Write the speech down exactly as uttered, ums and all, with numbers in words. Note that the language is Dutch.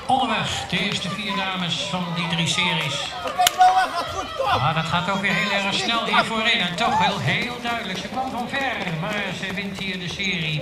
Onderweg, de eerste vier dames van die drie series. Oké, Noah, gaat goed, kom! Ah, dat gaat ook weer heel erg snel hier voorin. En toch heel, heel duidelijk. Ze kwam van ver, maar ze wint hier de serie.